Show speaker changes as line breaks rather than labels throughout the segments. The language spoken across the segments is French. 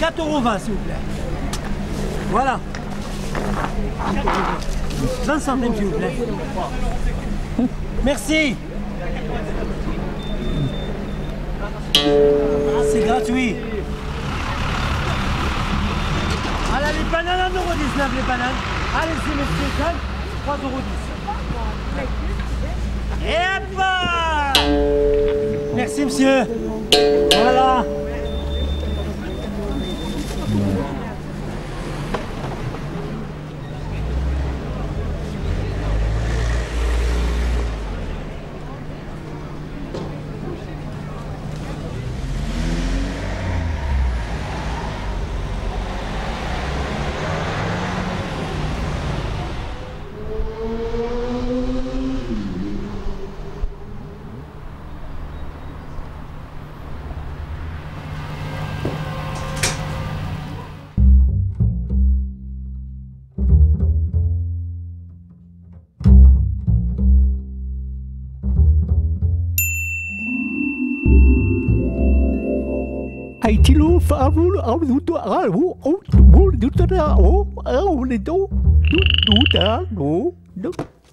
4,20 €, s'il vous plaît. Voilà. 20 centimes, s'il vous plaît. Merci. C'est gratuit. Allez, les bananes, 1,19 € les bananes. Allez-y, monsieur, 3,10 €. Et hop! Merci, monsieur. Voilà.
Aitilo favul au du au du da au le do da no no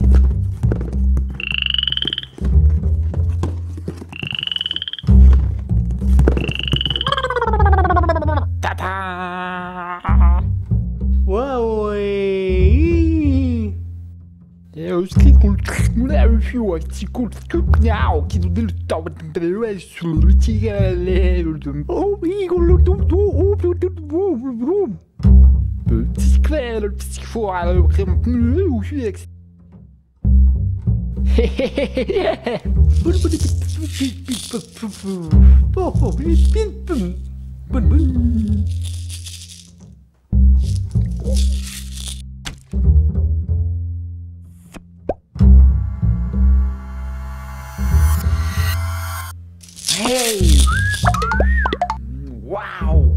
wow eu esqueci com o fio aqui com o que do tal de isso tira oh igolo do petit clair le petit fou alors o fio
Hey! Wow!